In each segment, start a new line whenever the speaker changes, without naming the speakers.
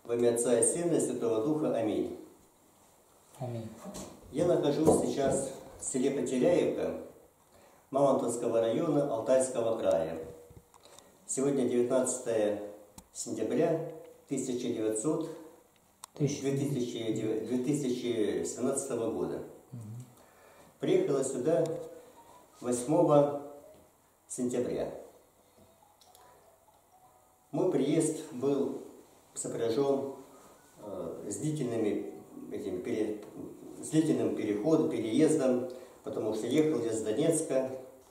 Во имя Отца и Сына и Святого Духа. Аминь.
Аминь.
Я нахожусь сейчас в селе Потеряевка Мамонтовского района Алтайского края. Сегодня 19 сентября 2017 года. Приехала сюда 8 сентября. Мой приезд был сопряжен с длительным переездом, потому что ехал я с Донецка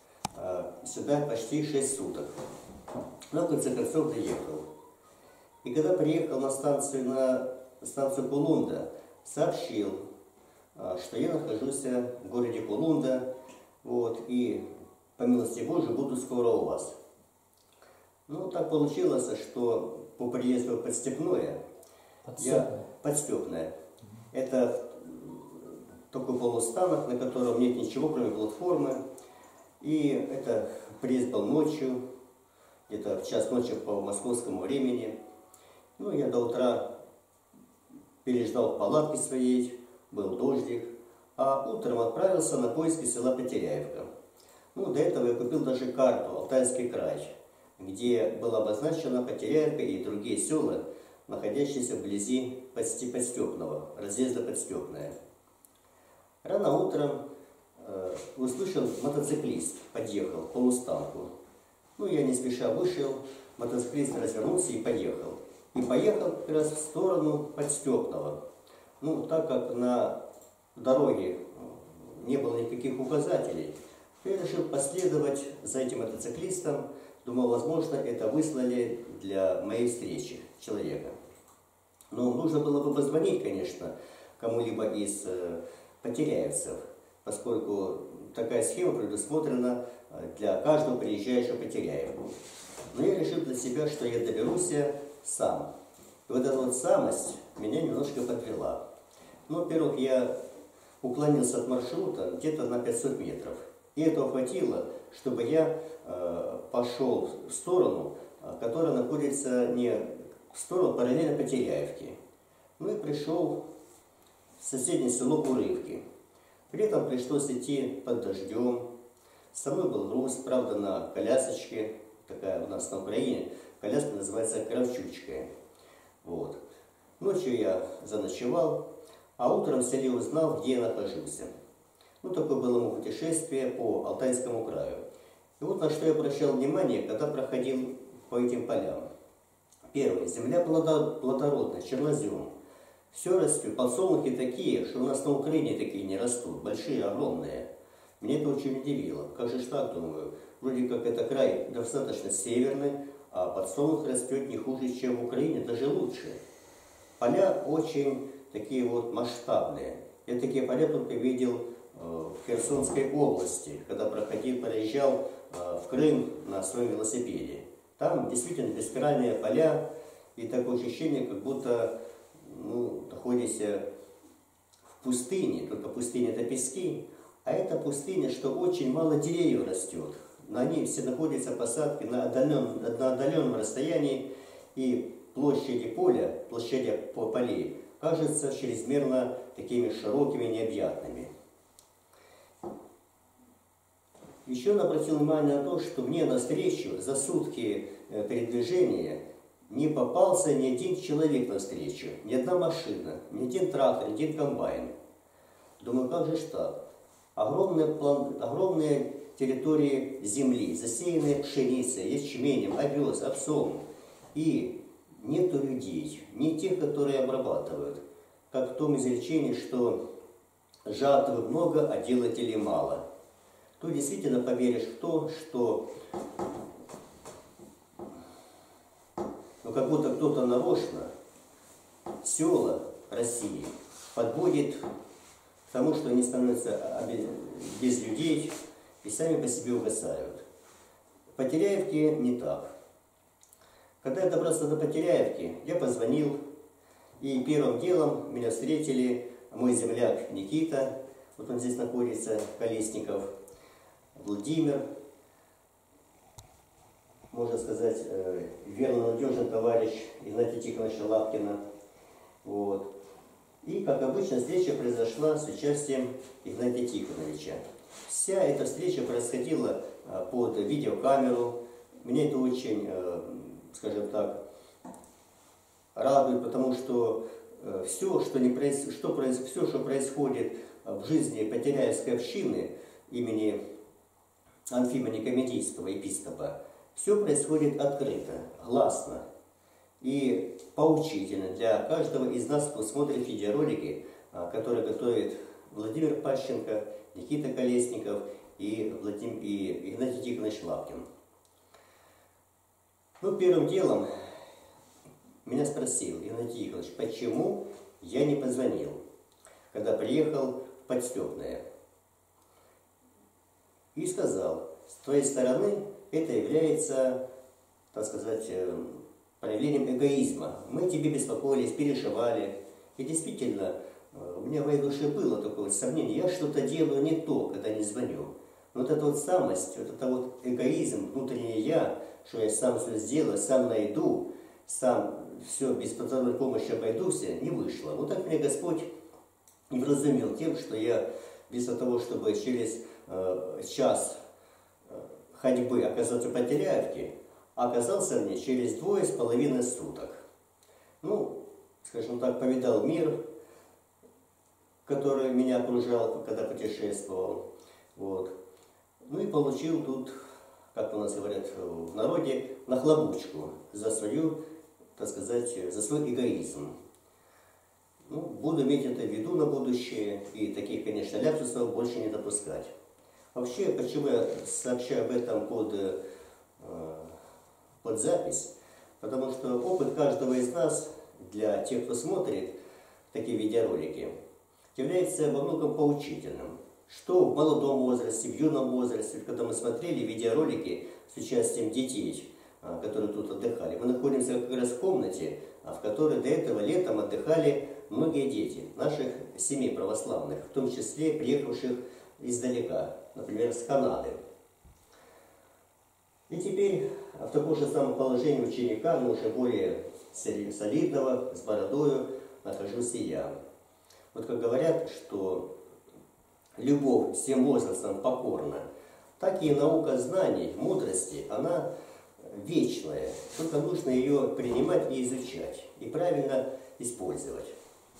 сюда почти 6 суток. Но в конце концов доехал. И когда приехал на станцию Кулунда, сообщил, что я нахожусь в городе Кулунда, и по милости Божией буду скоро у вас. Ну, так получилось, что по приезду в Подстепное, Подстепное. Это такой полустанок, на котором нет ничего, кроме платформы. И это приезд был ночью, где-то в час ночи по московскому времени. Ну, я до утра переждал в палатке своей, был дождик, а утром отправился на поиски села Потеряевка. Ну, до этого я купил даже карту «Алтайский край», где была обозначена Потеряевка и другие села, находящиеся вблизи Подстепного, разъезда Подстепное. Рано утром услышал, мотоциклист подъехал к полустанку. Ну, я не спеша вышел, мотоциклист развернулся и поехал. И поехал как раз в сторону Подстепного. Ну, так как на дороге не было никаких указателей, я решил последовать за этим мотоциклистом. Думал, возможно, это выслали для моей встречи человека. Но нужно было бы позвонить, конечно, кому-либо из потеряевцев, поскольку такая схема предусмотрена для каждого приезжающего Потеряевку. Но я решил для себя, что я доберусь сам. И вот эта вот самость меня немножко подвела. Ну, во-первых, я уклонился от маршрута где-то на 500 метров. И этого хватило, чтобы я пошел в сторону, которая находится не в сторону, параллельно Потеряевке. Ну и пришел в соседнее село Урывки. При этом пришлось идти под дождем. Со мной был груз, правда, на колясочке. Такая у нас на Украине коляска называется кравчучка. Вот. Ночью я заночевал, а утром в селе узнал, где я нахожусь. Ну, такое было мое путешествие по Алтайскому краю. И вот на что я обращал внимание, когда проходил по этим полям. Первое. Земля плодородная, чернозем. Все растет. Подсолнухи такие, что у нас на Украине такие не растут. Большие, огромные. Меня это очень удивило. Как же так, думаю. Вроде как это край достаточно северный, а подсолнух растет не хуже, чем в Украине, даже лучше. Поля очень такие вот масштабные. Я такие поля только видел в Херсонской области, когда проезжал в Крым на своем велосипеде. Там действительно бескрайние поля, и такое ощущение, как будто находишься в пустыне, только пустыня это пески, а это пустыня, что очень мало деревьев растет. На ней все находятся посадки на отдаленном расстоянии, и площади полей кажутся чрезмерно такими широкими, необъятными. Еще он обратил внимание на то, что мне навстречу за сутки передвижения не попался ни один человек навстречу, ни одна машина, ни один трактор, ни один комбайн. Думаю, как же так? Огромные территории земли, засеянные пшеницей, ячменем, овес, овсом. И нету людей, не тех, которые обрабатывают. Как в том изречении, что жатвы много, а делателей мало. То действительно поверишь в то, что как будто кто-то нарочно села России подводит к тому, что они становятся без людей и сами по себе угасают. В Потеряевке не так. Когда я добрался до Потеряевки, я позвонил, и первым делом меня встретили мой земляк Никита, вот он здесь находится, Колесников, Владимир, можно сказать, верно надежный товарищ Игнатия Тихоновича Лапкина, Вот. И, как обычно, встреча произошла с участием Игнатия Тихоновича. Вся эта встреча происходила под видеокамеру. Меня это очень, скажем так, радует, потому что все, что происходит в жизни Потеряевской общины имени Анфима Никомедийского епископа, все происходит открыто, гласно и поучительно для каждого из нас, кто смотрит видеоролики, которые готовит Владимир Пащенко, Никита Колесников и Игнатий Тихонович Лапкин. Ну, первым делом меня спросил Игнатий Тихонович, почему я не позвонил, когда приехал в Подстепное. И сказал, с твоей стороны это является, так сказать, проявлением эгоизма. Мы тебе беспокоились, переживали. И действительно, у меня в моей душе было такое сомнение, я что-то делаю не то, когда не звоню. Но вот эта вот самость, вот это вот эгоизм, внутреннее я, что я сам все сделаю, сам найду, сам все без посторонней помощи обойдусь, не вышло. Вот так меня Господь и вразумил тем, что я вместо того, чтобы через час ходьбы оказаться в Потеряевке, оказался мне через 2,5 суток. Ну, скажем так, повидал мир, который меня окружал, когда путешествовал. Вот. Ну и получил тут, как у нас говорят в народе, нахлобучку за свою, так сказать, за свой эгоизм. Ну, буду иметь это в виду на будущее и таких, конечно, ляпсусов больше не допускать. Вообще, почему я сообщаю об этом под запись? Потому что опыт каждого из нас, для тех, кто смотрит такие видеоролики, является во многом поучительным. Что в молодом возрасте, в юном возрасте, когда мы смотрели видеоролики с участием детей, которые тут отдыхали, мы находимся как раз в комнате, в которой до этого летом отдыхали многие дети наших семей православных, в том числе приехавших издалека, например, с Канады. И теперь в таком же самом положении ученика, но уже более солидного, с бородою, нахожусь и я. Вот как говорят, что любовь всем возрастам покорна, так и наука знаний, мудрости, она вечная. Только нужно ее принимать и изучать, и правильно использовать.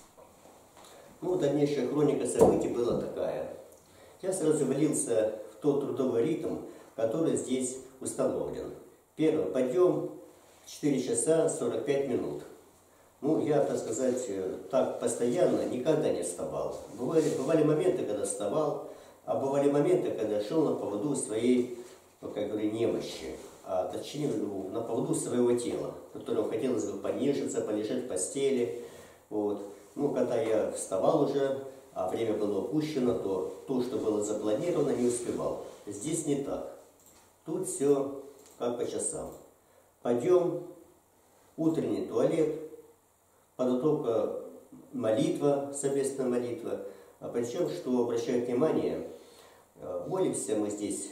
Ну, дальнейшая хроника событий была такая. Я сразу влился в тот трудовой ритм, который здесь установлен. Первый подъем 4 часа 45 минут. Ну, я, так сказать, так постоянно никогда не вставал. Бывали моменты, когда вставал, а бывали моменты, когда шел на поводу своей, ну, как говорю, немощи, а точнее, на поводу своего тела, которому хотелось бы понежиться, полежать в постели. Вот. Ну, когда я вставал уже, а время было упущено, то, что было запланировано, не успевал. Здесь не так. Тут все как по часам. Подъем, утренний туалет, подготовка, молитва, совместная молитва. А причем, что обращаю внимание, молимся мы здесь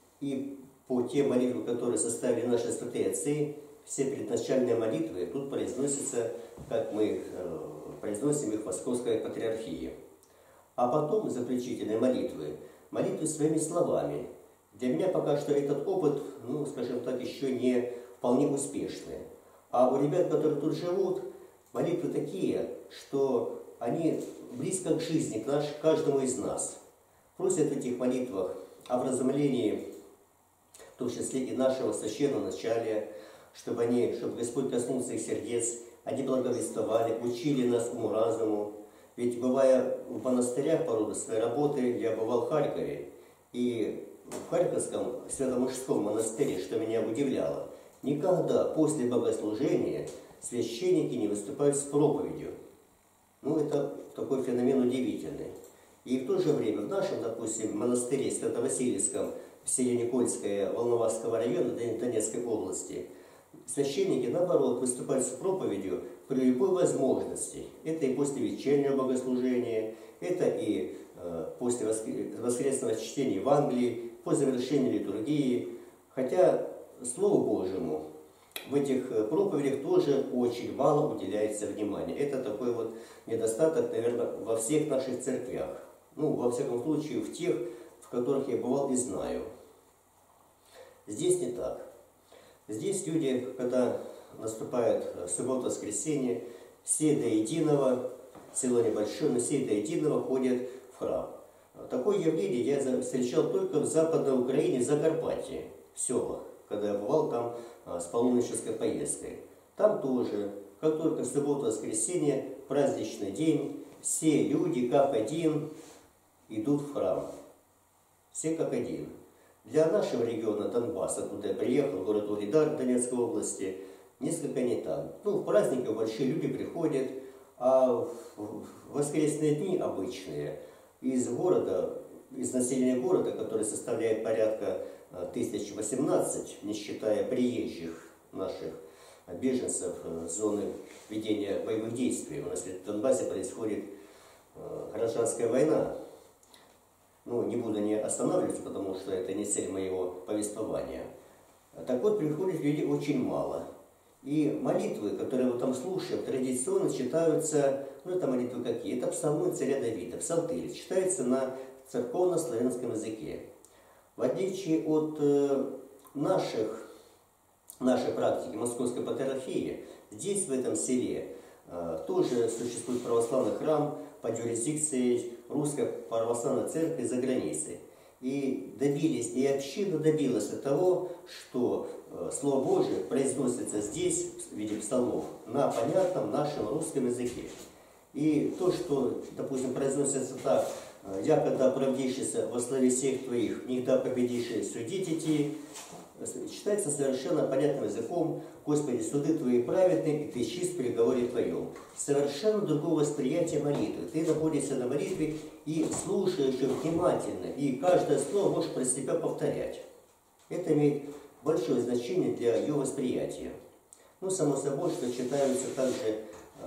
и по тем молитвам, которые составили наши святые отцы, все предначальные молитвы тут произносятся, как мы произносим их в Московской Патриархии. А потом заключительные молитвы своими словами. Для меня пока что этот опыт, ну, скажем так, еще не вполне успешный. А у ребят, которые тут живут, молитвы такие, что они близко к жизни, к каждому из нас. Просят в этих молитвах о вразумлении, в том числе и нашего священного началия, чтобы Господь коснулся их сердец, они благовествовали, учили нас уму-разуму. Ведь бывая в монастырях по роду своей работы, я бывал в Харькове, и в Харьковском Свято-Мужском монастыре, что меня удивляло, никогда после богослужения священники не выступают с проповедью. Ну, это такой феномен удивительный. И в то же время в нашем, допустим, монастыре Свято-Васильевском в селе Никольское Волноваского района Донецкой области, священники, наоборот, выступают с проповедью при любой возможности. Это и после вечернего богослужения, это и после воскресного чтения Евангелия, по завершении литургии. Хотя Слову Божьему в этих проповедях тоже очень мало уделяется внимания. Это такой вот недостаток, наверное, во всех наших церквях. Ну, во всяком случае, в тех, в которых я бывал и знаю. Здесь не так. Здесь люди, когда наступает суббота-воскресенье, все до единого, село небольшое, но все до единого ходят в храм. Такое явление я встречал только в Западной Украине, в Закарпатье, в селах, когда я бывал там с паломнической поездкой. Там тоже, как только суббота-воскресенье, праздничный день, все люди как один идут в храм. Все как один. Для нашего региона Донбасса, куда я приехал, город Угледар Донецкой области, несколько не так. Ну, в праздники большие люди приходят, а в воскресные дни обычные из города, из населения города, который составляет порядка 1018, не считая приезжих наших беженцев с зоны ведения боевых действий. У нас в Донбассе происходит гражданская война. Ну, не буду не останавливаться, потому что это не цель моего повествования. Так вот, приходят люди очень мало. И молитвы, которые мы там слушаем, традиционно читаются, ну, это молитвы какие? Это псалмы царя Давида, псалтырь, читается на церковно-славянском языке. В отличие от нашей практики Московской Патриархии, здесь, в этом селе, тоже существует православный храм под юрисдикцией Русской Православной Церкви за границей. И добились, и община добилась того, что Слово Божие произносится здесь, в виде псалмов, на понятном нашем русском языке. И то, что, допустим, произносится так: «Якогда оправдившийся во славе всех твоих, никогда победивший судить идти», читается совершенно понятным языком: «Господи, суды твои праведны, и ты чист в приговоре твоем». Совершенно другое восприятие молитвы. Ты находишься на молитве и слушаешь ее внимательно, и каждое слово можешь про себя повторять. Это имеет большое значение для ее восприятия. Ну, само собой, что читаются также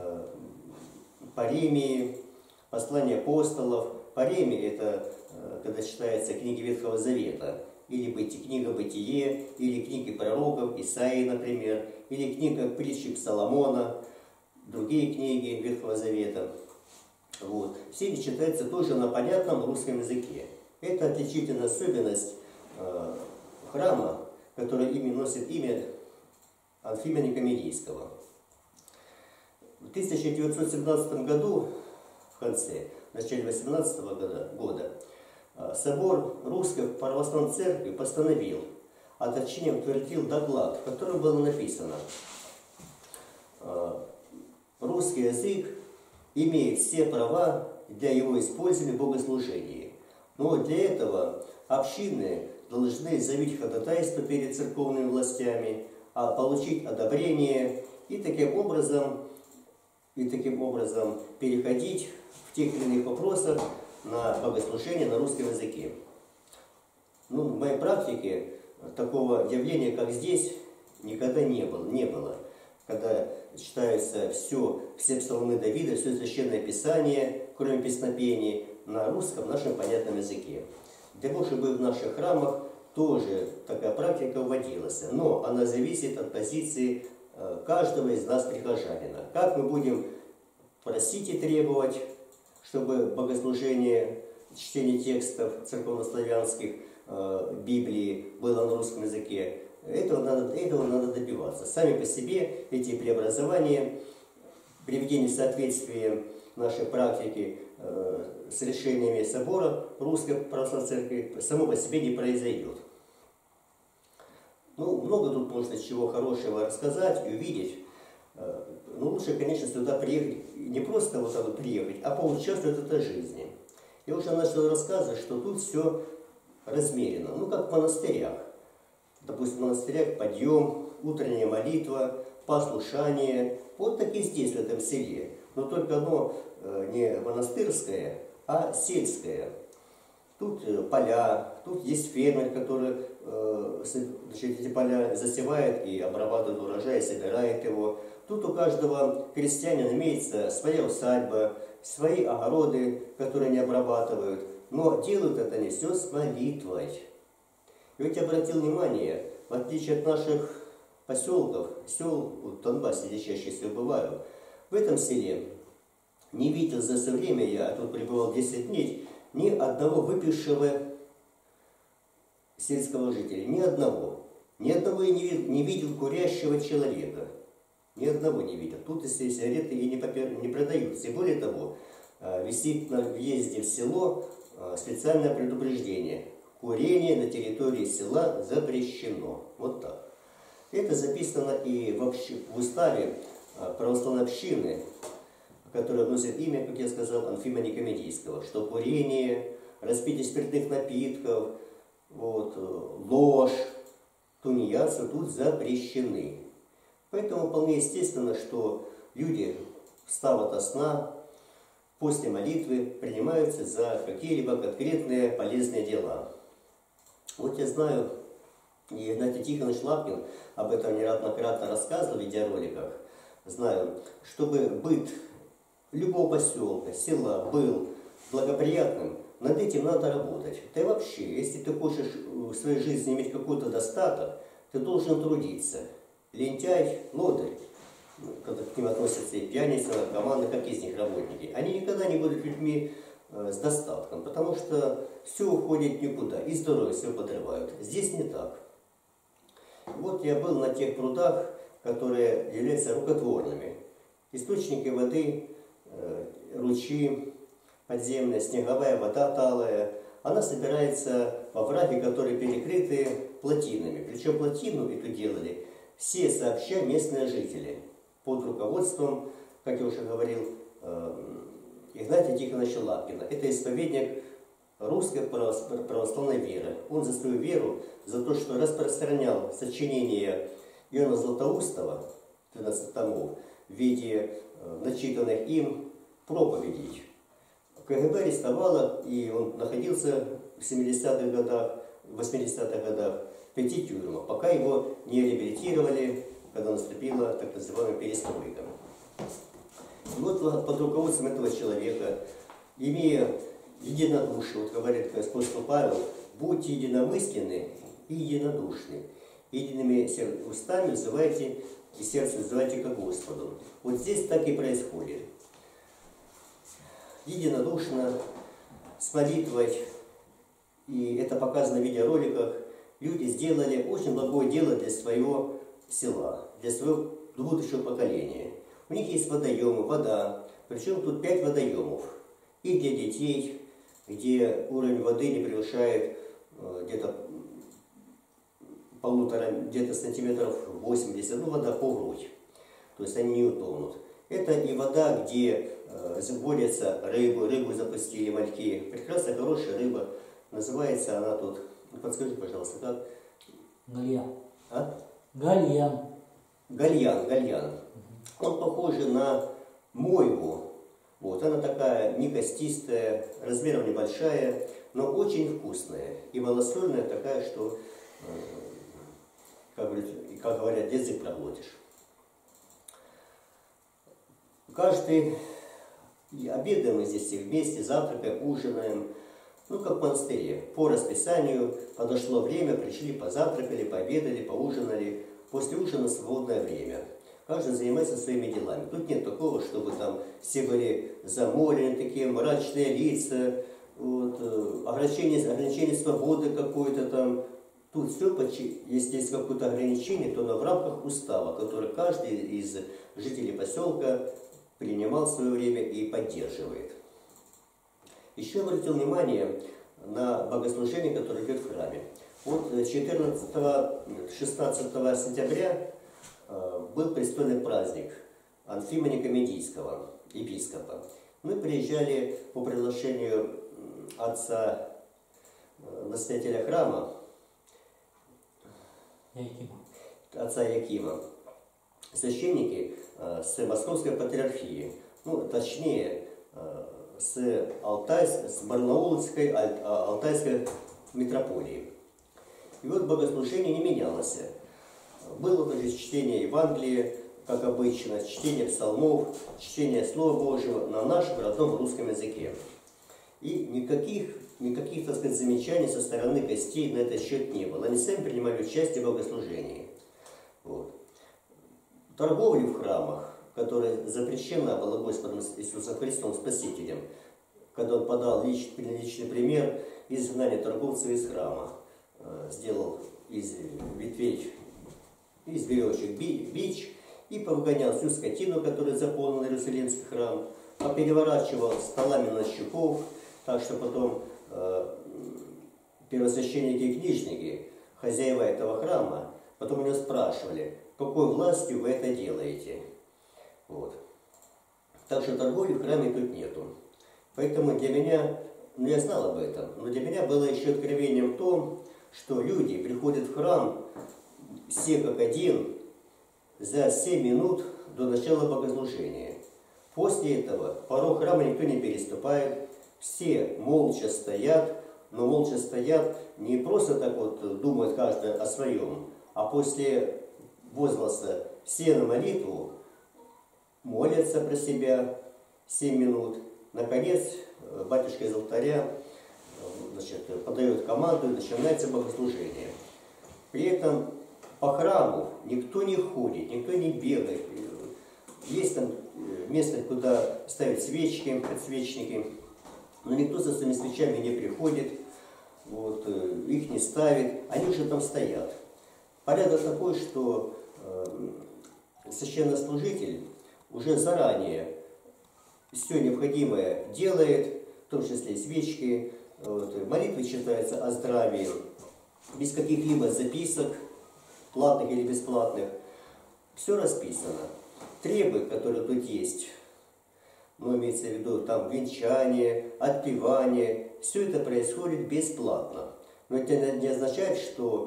паремии, послания апостолов. Паремии – это когда читается книги Ветхого Завета, или книга Бытие, или книги пророков, Исаии, например, или книга притчи Соломона, другие книги Ветхого Завета. Вот. Все они читаются тоже на понятном русском языке. Это отличительная особенность храма, который носит имя Анфима Никомедийского. В 1917 году, в конце, в начале 18 года, собор Русской Православной Церкви постановил, а точнее утвердил доклад, в котором было написано: русский язык имеет все права для его использования в богослужении. Но для этого общины должны заявить ходатайство перед церковными властями, получить одобрение и таким образом переходить в тех или иных вопросах на богослужение на русском языке. Ну, в моей практике такого явления, как здесь, никогда не было. Когда читаются все псалмы Давида, все священное писание, кроме песнопений, на русском, нашем понятном языке. Для того, чтобы в наших храмах тоже такая практика вводилась, но она зависит от позиции каждого из нас, прихожанина. Как мы будем просить и требовать, чтобы богослужение, чтение текстов церковнославянских Библии было на русском языке, этого надо добиваться. Сами по себе эти преобразования, приведение в соответствие нашей практики с решениями собора Русской Православной Церкви, само по себе не произойдет. Ну, много тут можно чего хорошего рассказать и увидеть. Но лучше, конечно, сюда приехать, не просто вот так вот приехать, а поучаствовать в этой жизни. Я уже начал рассказывать, что тут все размерено. Ну, как в монастырях. Допустим, в монастырях подъем, утренняя молитва, послушание. Вот так и здесь, в этом селе. Но только оно не монастырское, а сельское. Тут поля, тут есть фермер, который эти поля засевает и обрабатывает урожай, собирает его. Тут у каждого крестьянина имеется своя усадьба, свои огороды, которые они обрабатывают. Но делают это они все с молитвой. И ведь я обратил внимание, в отличие от наших поселков, сел в Донбассе, где чаще всего бываю, в этом селе не видел за все время, я тут пребывал 10 дней, ни одного выпившего сельского жителя, ни одного. Ни одного я не видел курящего человека. Ни одного не видел. Тут, если сигареты и не продаются. И более того, висит на въезде в село специальное предупреждение. Курение на территории села запрещено. Вот так. Это записано и в уставе православной общины, которая носит имя, как я сказал, Анфима Никомедийского, что курение, распитие спиртных напитков, вот, ложь, тунеядство тут запрещены. Поэтому вполне естественно, что люди, встав ото сна, после молитвы принимаются за какие-либо конкретные полезные дела. Вот я знаю, и Игнатий Тихонович Лапкин об этом неоднократно рассказывал в видеороликах. Знаю, чтобы быт любого поселка, села был благоприятным, над этим надо работать. Да и вообще, если ты хочешь в своей жизни иметь какой-то достаток, ты должен трудиться. Лентяй, лодырь, когда к ним относятся и пьяницы, наркоманы, как из них работники, они никогда не будут людьми с достатком, потому что все уходит никуда, и здоровье все подрывают. Здесь не так. Вот я был на тех прудах, которые являются рукотворными. Источники воды, ручьи, подземная, снеговая вода талая, она собирается во враге, которые перекрыты плотинами. Причем плотину эту делали все сообща местные жители под руководством, как я уже говорил, Игнатия Тихоновича Лапкина. Это исповедник русской православной веры. Он за свою веру, за то, что распространял сочинения Иоанна Златоустова, 12 томов, в виде начитанных им проповедей. КГБ арестовало, и он находился в 70-х годах, 80-х годах в 5 тюрьмах, пока его не реабилитировали, когда наступила так называемая перестройка. И вот под руководством этого человека, имея единодушие, вот говорит апостол Павел, будьте единомысленны и единодушны. Едиными устами взывайте и сердце взывайте ко Господу. Вот здесь так и происходит. Единодушно, с молитвой, и это показано в видеороликах, люди сделали очень благое дело для своего села, для своего будущего поколения. У них есть водоемы, вода, причем тут 5 водоемов. И для детей, где уровень воды не превышает где-то где-то сантиметров 80, ну вода по грудь, то есть они не утонут. Это и вода, где водятся рыбу запустили мальки, прекрасная, хорошая рыба, называется она тут, подскажи, пожалуйста, как?
Гальян.
А?
Гальян.
Гальян. Он похож на мойву. Вот, она такая не костистая, размером небольшая, но очень вкусная. И малосольная такая, что, как говорят, язык проглотишь. Каждый обедаем мы здесь все вместе, завтракаем, ужинаем. Ну, как в монастыре. По расписанию подошло время, пришли, позавтракали, пообедали, поужинали. После ужина свободное время. Каждый занимается своими делами. Тут нет такого, чтобы там все были заморены, такие мрачные лица, вот, ограничение свободы какое-то там. Тут все, если есть какое-то ограничение, то оно в рамках устава, который каждый из жителей поселка принимал в свое время и поддерживает. Еще я обратил внимание на богослужение, которое идет в храме. Вот 14-16 сентября был престольный праздник Анфима Никомедийского, епископа. Мы приезжали по приглашению отца настоятеля храма, отца Якима, священники с Московской патриархии, ну, точнее, с Барнаульской, Алтайской митрополии. И вот богослужение не менялось. Было даже чтение Евангелия, как обычно, чтение псалмов, чтение Слова Божьего на нашем родном русском языке. И никаких, так сказать, замечаний со стороны гостей на этот счет не было. Они сами принимали участие в богослужении. Вот. торговли в храмах, которая запрещена была Господом Иисусом Христом Спасителем, когда Он подал личный пример изгнания торговцев из храма, сделал из ветвей, из веревочек бич и повыгонял всю скотину, которая заполнила Иерусалимский храм, попереворачивал столами нощуков, так что потом первосвященники и книжники, хозяева этого храма, потом у него спрашивали, какой властью вы это делаете. Вот. Так что торговли в храме тут нету. Поэтому для меня, я знал об этом, но для меня было еще откровением то, что люди приходят в храм все как один за 7 минут до начала богослужения. После этого порог храма никто не переступает, все молча стоят, но молча стоят не просто так вот думают каждый о своем, а после возгласа все на молитву молятся про себя 7 минут. Наконец, батюшка из алтаря подает команду и начинается богослужение. При этом по храму никто не ходит, никто не бегает. Есть там место, куда ставят свечки, подсвечники, но никто за своими свечами не приходит, вот, их не ставит, они уже там стоят. Порядок такой, что священнослужитель уже заранее все необходимое делает, в том числе и свечки, вот, молитвы читаются о здравии, без каких-либо записок, платных или бесплатных. Все расписано. Требы, которые тут есть, ну, имеется в виду там венчание, отпевание, все это происходит бесплатно. Но это не означает, что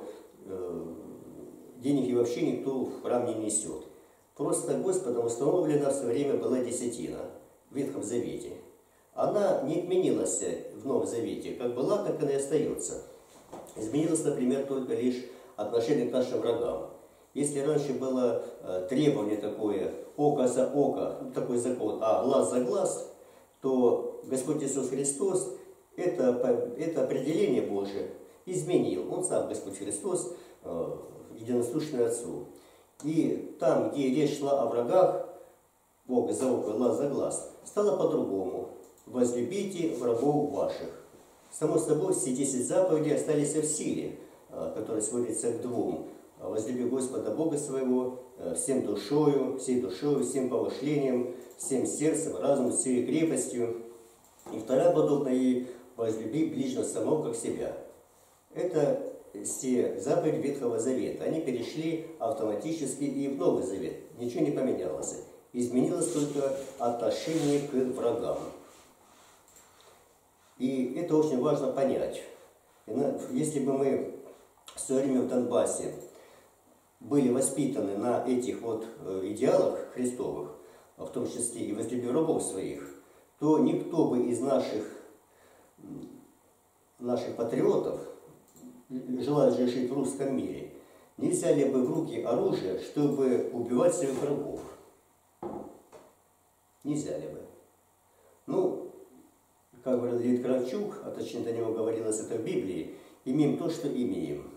денег вообще никто в храм не несет. Просто Господом установлена в свое время была десятина в Ветхом Завете. Она не отменилась в Новом Завете. Как была, так она и остается. Изменилось, например, только лишь отношение к нашим врагам. Если раньше было требование такое, око за око, такой закон, а глаз за глаз, то Господь Иисус Христос это определение Божие изменил. Он сам, Господь Христос, единосущный Отцу. И там, где речь шла о врагах, око за око, глаз за глаз, стало по-другому. Возлюбите врагов ваших. Само собой, все 10 заповедей остались в силе, которые сводятся к двум. Возлюби Господа Бога своего всем душою, всем помышлением, всем сердцем, разумом, всей крепостью. И вторая подобная ей: возлюби ближнего самого, как себя. Это все заповеди Ветхого Завета. Они перешли автоматически и в Новый Завет. Ничего не поменялось. Изменилось только отношение к врагам. И это очень важно понять. Если бы мы в свое время в Донбассе были воспитаны на этих вот идеалах Христовых, в том числе и возлюби врагов своих, то никто бы из наших патриотов, желающих жить в русском мире, не взяли бы в руки оружие, чтобы убивать своих врагов. Не взяли бы. Ну, как говорил Леонид Кравчук, а точнее до него говорилось это в Библии, имеем то, что имеем.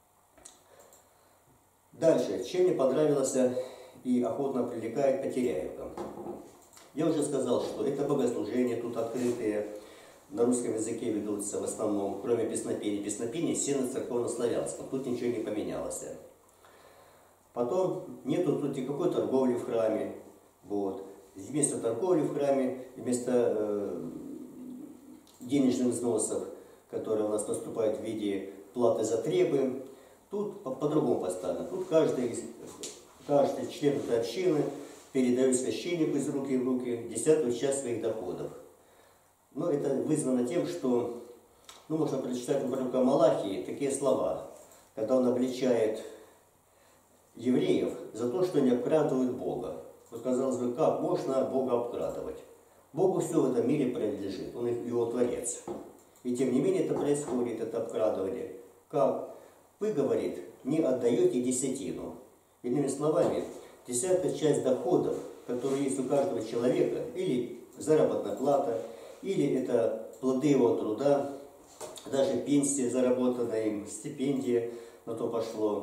Дальше, чем мне понравилось и охотно привлекает Потеряевка. Я уже сказал, что это богослужения тут открытые, на русском языке ведутся в основном, кроме песнопений. Песнопения все на церковно-славянском, тут ничего не поменялось. Потом нету тут никакой торговли в храме. Вот. Вместо торговли в храме, вместо денежных взносов, которые у нас поступают в виде платы за требы, тут по-другому поставлено. Тут каждый член этой общины передает священнику из руки в руки 10-ую часть своих доходов. Но это вызвано тем, что, можно прочитать в пророка Малахии такие слова, когда он обличает евреев за то, что они обкрадывают Бога. Вот, казалось бы, как можно Бога обкрадывать? Богу все в этом мире принадлежит, Он его Творец. И тем не менее это происходит, это обкрадывание. Как? Вы, говорит, не отдаете десятину. Иными словами, 10-я часть доходов, которые есть у каждого человека, или заработная плата, или это плоды его труда, даже пенсия заработанная им, стипендия, на то пошло.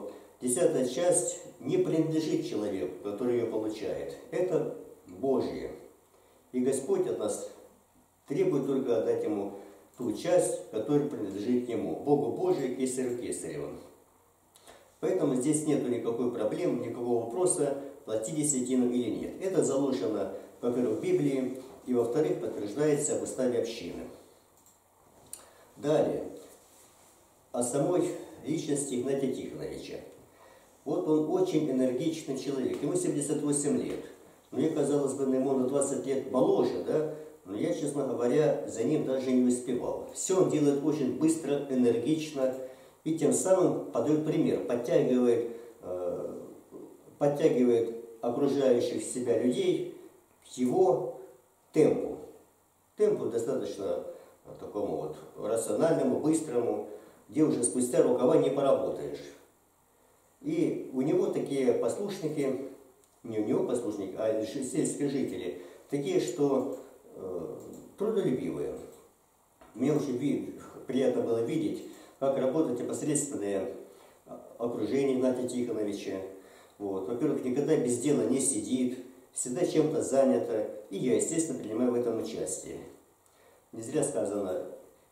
10-я часть не принадлежит человеку, который ее получает. Это Божье. И Господь от нас требует только отдать Ему ту часть, которая принадлежит Ему. Богу Божию, Кесарю Кесареву. Поэтому здесь нет никакой проблемы, никакого вопроса, платить десятину или нет. Это заложено, во-первых, в Библии, и, во-вторых, подтверждается в уставе общины. Далее, о самой личности Игнатия Тихоновича. Вот он очень энергичный человек, ему 78 лет. Мне казалось бы, ему на 20 лет моложе, да? Но я, честно говоря, за ним даже не успевал. Все он делает очень быстро, энергично, и тем самым подает пример, подтягивает окружающих себя людей к его темпу. Темпу достаточно такому вот рациональному, быстрому, где уже спустя рукава не поработаешь. И у него такие послушники, не у него послушники, а сельские жители, такие, что трудолюбивые. Мне очень приятно было видеть, как работает непосредственное окружение Игнатия Тихоновича. Вот. Во-первых, никогда без дела не сидит, всегда чем-то занято, и я, естественно, принимаю в этом участие. Не зря сказано,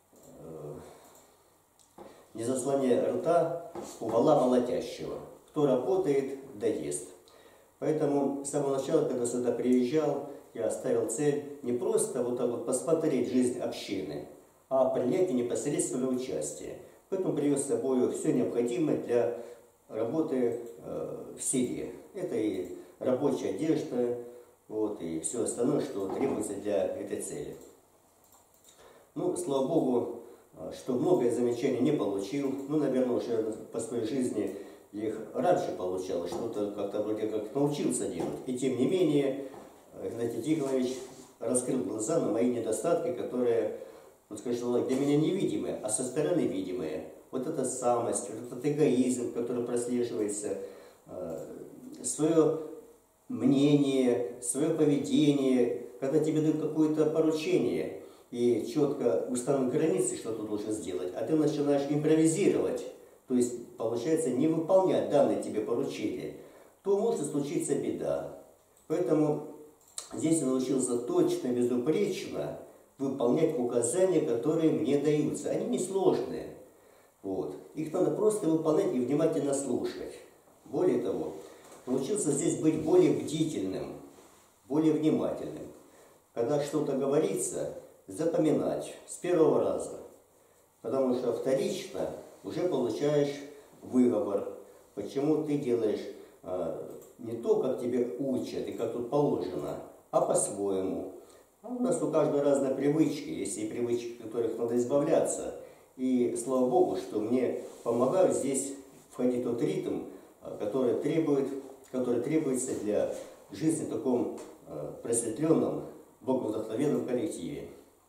не заслоняя рта у вола молотящего. Кто работает, доест. Поэтому с самого начала, когда сюда приезжал, я ставил цель не просто вот так вот посмотреть жизнь общины, а принять непосредственное участие. Поэтому привез с собой все необходимое для работы в селе. Это и рабочая одежда, вот, и все остальное, что требуется для этой цели. Ну, слава Богу, что многое замечаний не получил. Ну, наверное, уже по своей жизни я их раньше получал, что-то как-то вроде как научился делать. И тем не менее, Игнатий Тихонович раскрыл глаза на мои недостатки, которые, ну, скажем, для меня невидимые, а со стороны видимые. Вот эта самость, вот этот эгоизм, который прослеживается, свое мнение, свое поведение, когда тебе дают какое-то поручение и четко установлены границы, что ты должен сделать, а ты начинаешь импровизировать, то есть, получается, не выполнять данные тебе поручения, то может случиться беда. Поэтому здесь я научился точно, безупречно выполнять указания, которые мне даются. Они несложные. Вот. Их надо просто выполнять и внимательно слушать. Более того, научился здесь быть более бдительным, более внимательным. Когда что-то говорится, запоминать с первого раза. Потому что вторично уже получаешь выговор, почему ты делаешь не то, как тебе учат и как тут положено, а по-своему. А у нас у каждого разные привычки, есть и привычки, от которых надо избавляться. И слава Богу, что мне помогают здесь входить в тот ритм, который требуется для жизни в таком просветленном, боговдохновенном коллективе.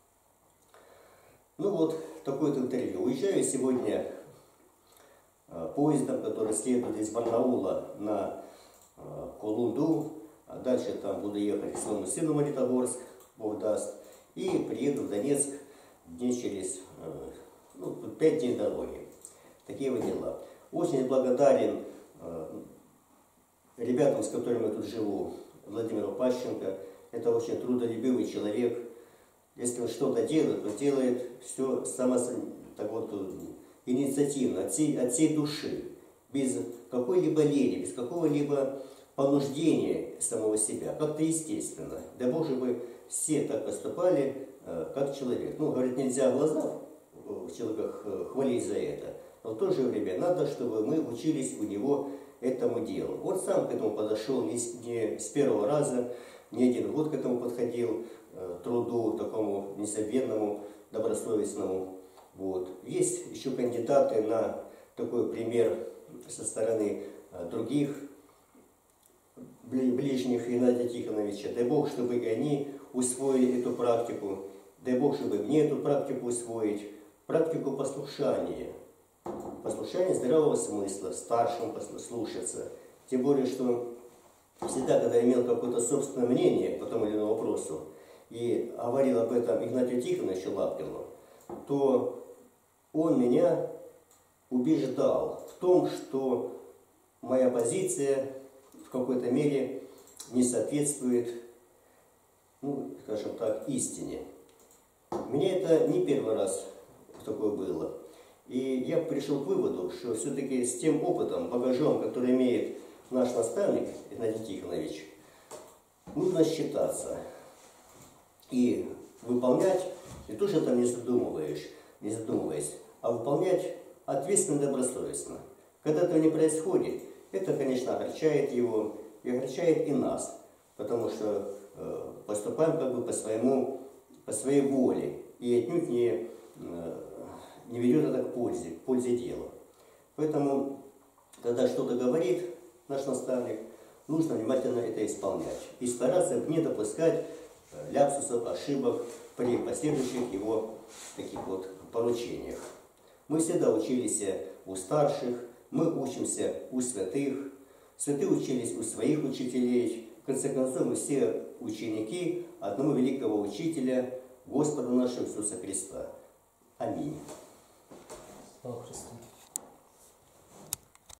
Ну вот, такое-то интервью. Уезжаю сегодня поездом, который следует из Барнаула на Колунду. А дальше там буду ехать к своему сыну в Магнитогорск, Бог даст. И приеду в Донецк дней через 5 дней дороги. Такие вот дела. Очень благодарен ребятам, с которыми я тут живу, Владимиру Пащенко. Это очень трудолюбивый человек. Если он что-то делает, то делает все инициативно, от всей души, без какой-либо лени, без какого-либо понуждения самого себя, как-то естественно. Да Боже, бы все так поступали, как человек. Ну, говорит, нельзя в глаза в человеках хвалить за это, но в то же время надо, чтобы мы учились у него этому делу. Вот сам к этому подошел не с первого раза, не один год к этому подходил, труду такому незабвенному, добросовестному. Вот. Есть еще кандидаты на такой пример со стороны других ближних Игнатия Тихоновича. Дай Бог, чтобы и они усвоили эту практику. Дай Бог, чтобы мне эту практику усвоить. Практику послушания. Послушание здравого смысла, старшим слушаться. Тем более, что всегда, когда я имел какое-то собственное мнение по тому или иному вопросу, и говорил об этом Игнатию Тихоновичу Лапкину, то он меня убеждал в том, что моя позиция в какой-то мере не соответствует, ну, скажем так, истине. Мне это не первый раз такое было. И я пришел к выводу, что все-таки с тем опытом, багажом, который имеет наш наставник Игнатий Тихонович, нужно считаться и выполнять, и тоже там не задумываясь, а выполнять ответственно и добросовестно. Когда этого не происходит, это, конечно, огорчает его и огорчает и нас, потому что поступаем как бы по своей воле и отнюдь не ведет это к пользе дела. Поэтому, когда что-то говорит наш наставник, нужно внимательно это исполнять и стараться не допускать ляпсусов, ошибок при последующих его таких вот поручениях. Мы всегда учились у старших, мы учимся у святых, святые учились у своих учителей. В конце концов, мы все ученики одного великого учителя, Господа нашего Иисуса Христа. Аминь.
Слава Христу.